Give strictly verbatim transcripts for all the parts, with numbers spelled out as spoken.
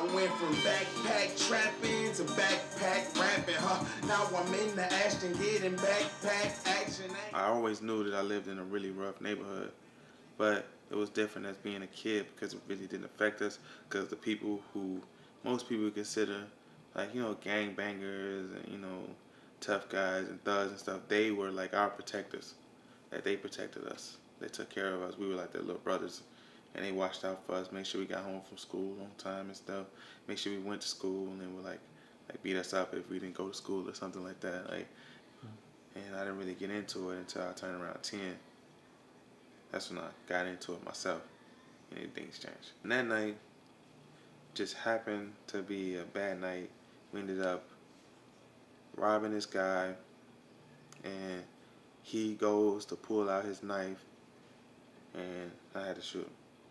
I went from backpack trapping to backpack rapping, huh? Now I'm in the Ashton getting backpack action. I always knew that I lived in a really rough neighborhood, but it was different as being a kid because it really didn't affect us, because the people who most people consider like, you know, gangbangers and, you know, tough guys and thugs and stuff, they were like our protectors. Like, they protected us. They took care of us. We were like their little brothers. And they watched out for us, make sure we got home from school on time and stuff, make sure we went to school, and they would like like beat us up if we didn't go to school or something like that. Like, and I didn't really get into it until I turned around ten. That's when I got into it myself, and things changed. And that night just happened to be a bad night. We ended up robbing this guy, and he goes to pull out his knife, and I had to shoot him.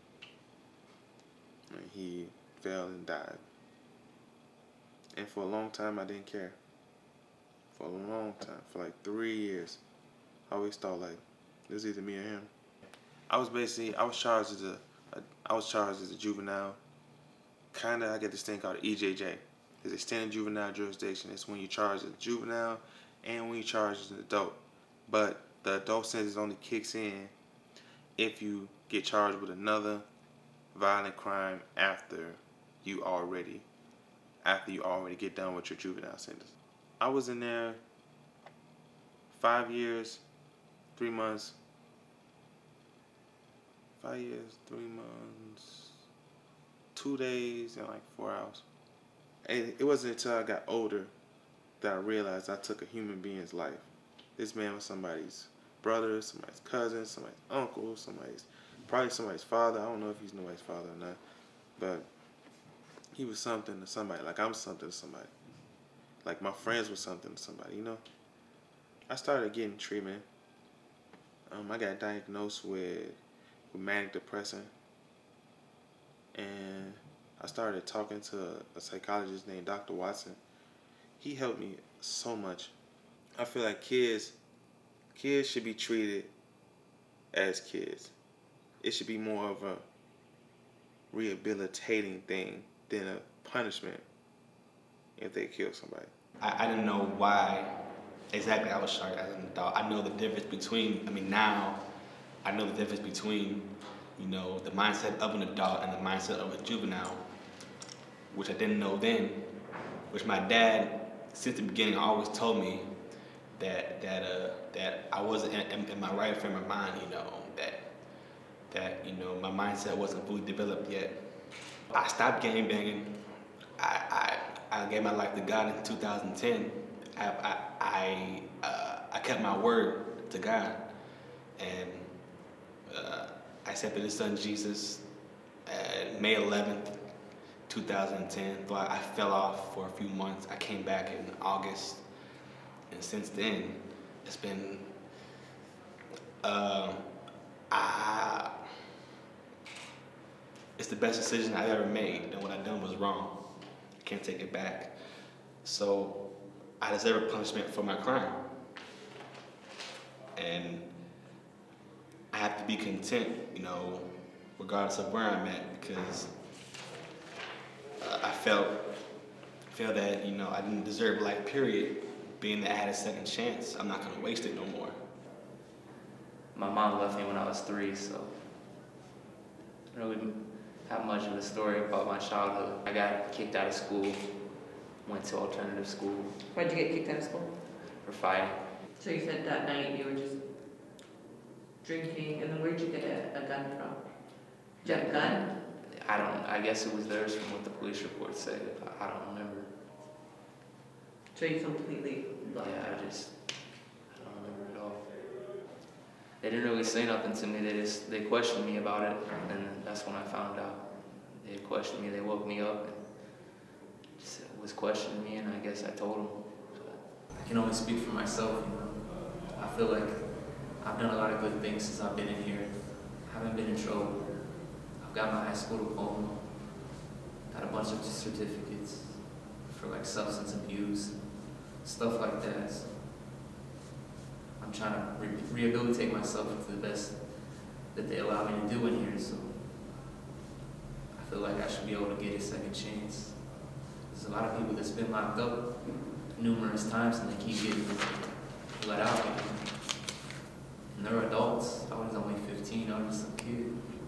And he fell and died. And for a long time, I didn't care. For a long time, for like three years, I always thought like, it was either me or him. I was basically, I was charged as a, a I was charged as a juvenile. Kinda, I get this thing called E J J. It's extended juvenile jurisdiction. It's when you charge as a juvenile and when you charge as an adult. But the adult sentence only kicks in if you get charged with another violent crime after you already after you already get done with your juvenile sentence. I was in there five years, three months, five years, three months, two days, and like four hours. And it wasn't until I got older that I realized I took a human being's life. This man was somebody's brother, somebody's cousin, somebody's uncle, somebody's probably somebody's father. I don't know if he's nobody's father or not, but he was something to somebody. Like I'm something to somebody. Like my friends were something to somebody, you know? I started getting treatment. Um, I got diagnosed with, with manic depression. And I started talking to a, a psychologist named Doctor Watson. He helped me so much. I feel like kids, kids should be treated as kids. It should be more of a rehabilitating thing than a punishment if they kill somebody. I, I didn't know why exactly I was charged as an adult. I know the difference between, I mean now, I know the difference between, you know, the mindset of an adult and the mindset of a juvenile, which I didn't know then, which my dad, since the beginning, always told me that that uh, that I wasn't in, in my right frame of mind, you know, that that, you know, my mindset wasn't fully developed yet. I stopped gang banging. I, I, I gave my life to God in two thousand ten. I, I, I, uh, I kept my word to God, and uh, I accepted His Son Jesus at May eleventh, two thousand ten. Though I, I fell off for a few months. I came back in August, and since then, it's been, uh, I, it's the best decision I've ever made, and what I done was wrong. I can't take it back. So I deserve a punishment for my crime. And I have to be content, you know, regardless of where I'm at, because uh, I felt, felt that, you know, I didn't deserve life, period. Being that I had a second chance, I'm not gonna waste it no more. My mom left me when I was three, so I don't really have much of a story about my childhood. I got kicked out of school, went to alternative school. Why'd you get kicked out of school? For fighting. So you said that night you were just drinking, and then where'd you get a, a gun from? Did you have a gun? I don't, I guess it was theirs from what the police report said. I, I don't remember. So you completely lost Yeah, that? I just, I don't remember at all. They didn't really say nothing to me. They just, they questioned me about it, and that's when I found out. They questioned me, they woke me up, and just was questioning me, and I guess I told them. I can only speak for myself, you know. I feel like I've done a lot of good things since I've been in here. I haven't been in trouble. I've got my high school diploma, got a bunch of certificates for like substance abuse, stuff like that. So I'm trying to re rehabilitate myself to the best that they allow me to do in here. So I feel like I should be able to get a second chance. There's a lot of people that's been locked up numerous times and they keep getting let out. And they're adults. I was only fifteen, I was just a kid.